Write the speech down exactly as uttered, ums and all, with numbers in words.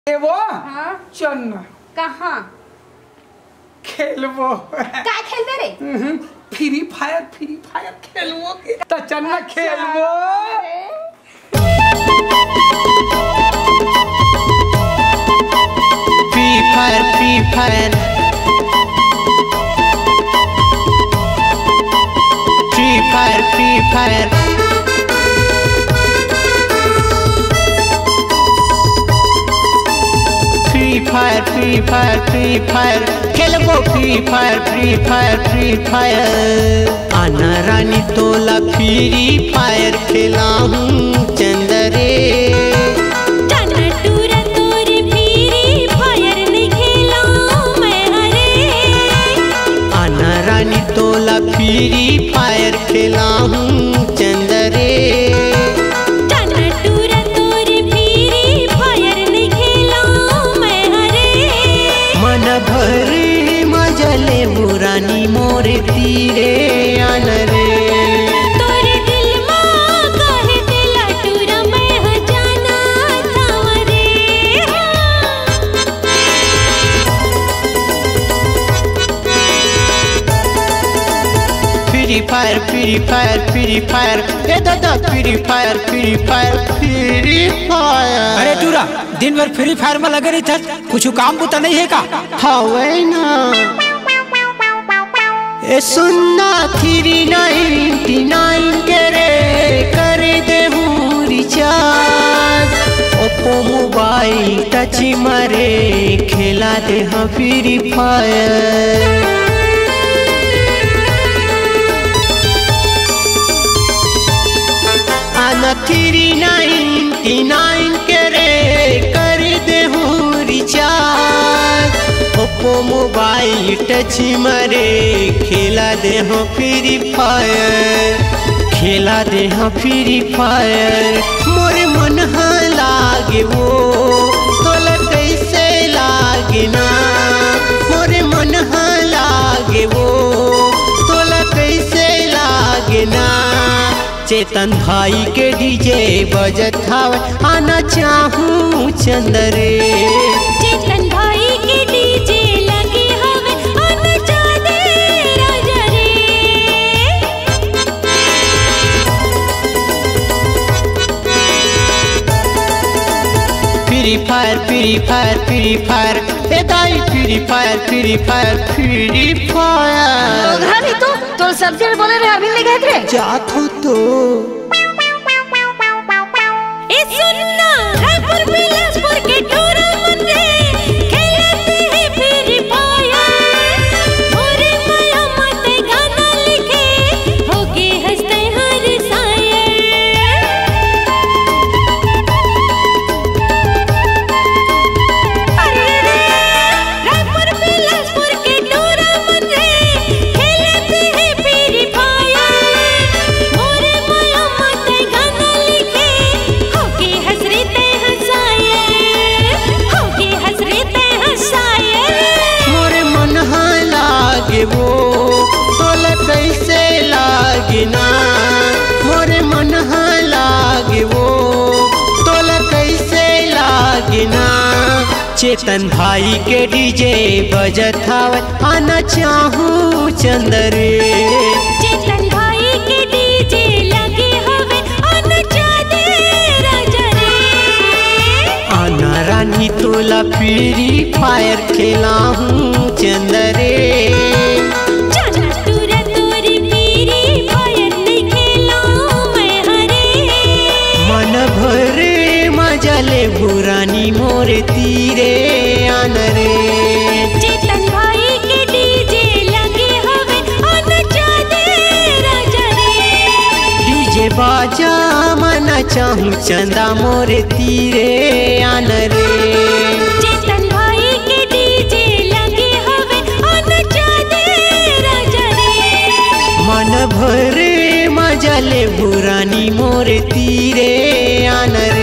वो हाँ? चन्न कहाँ खेलबो का खेलते रे? फ्री फायर फ्री फायर खेलबो तो चन्न खेलबो। Free Fire Free Fire Free Fire Free Fire Free Fire Free Fire Free Fire खेलबो Free Fire Free Fire Free Fire आना रानी तोला फ्री फायर खेला हूँ चंदरे तोला फ्री फायर खेला हूँ चंदरे मन भरे मजले बुरानी मोरे तीरे आनरे Free Fire Free Fire Free Fire ए दादा Free Fire Free Fire Free Fire. अरे टूरा दिन भर फ्री फायर में लगे रही था, कुछ काम बुता नहीं है का? हाँ वही ना ए सुनना थ्री नाइनटी नाइन के रे कर दे हूँ रिचार्ज ओप्पो मोबाइल टच मारे खेला दे हाँ Free Fire. Three ninety nine के रे कर दे हूँ रिचार्ज ओप्पो मोबाइल टच मरे खेला दे हाँ फ्री फायर खेला दे हाँ फ्री फायर मोरे मन हाँ लागे वो तोला कैसे लागे ना मोरे मन हाँ लागे वो तोला कैसे लागे ना चेतन भाई के डीजे बजत हावे आना चाहूँ चंदरे चेतन भाई के डीजे लगे हवे आना चाहते राजा रे। Free Fire Free Fire Free Fire ए दाई Free Fire Free Fire Free Fire. घानी तो तो सब्जी बोले रे अभी ले गए थे जात हो तो ए सुनना रायपुर बिलासपुर के टूरा मुन्ने खेलते हैं फ्री फायर मोरे माया मते गाना लिखे होके हंसते हर सायर। अरे रे रायपुर बिलासपुर के टूरा मुन्ने खेलते हैं फ्री फायर मोरे माया मते गाना लिखे होके हंसते हंसाए होके हंसते हंसाए। मोरे मन हाँ लागे वो तोला कैसे लागे ना मोरे मन हाँ लागे वो तोला कैसे लागे ना चेतन भाई के डीजे बजत हावे आना चाहूँ चंदरे चेतन भाई के डीजे लगे हवे आना चाहते राजा रे। आना रानी तोला फ्री फायर खेला हूँ चंदरे जाना तूरा तोरी फ्री फायर नहीं खेला मैं हरे मन भरे मजले बुरानी मोरे तीरे आनरे चेतन भाई के डीजे लगे हवे आना चाहते राजा रे। डीजे बाजा मना चाहूँ चंदा मोरे तीरे आनरे चेतन भाई के डीजे लगे हवे आना चाहते राजा रे। मन भरे मजले बुरानी मोरे तीरे आनरे।